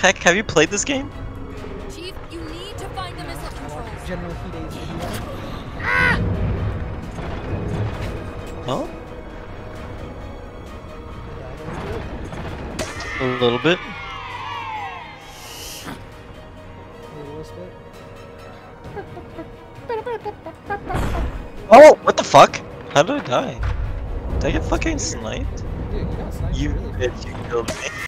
heck? Have you played this game? Chief, you need to find the missile controls. General Hide's video. Huh? A little bit. Oh, what the fuck? How did I die? Did I get fucking sniped? Dude, you got sniped You really bitch, you killed me.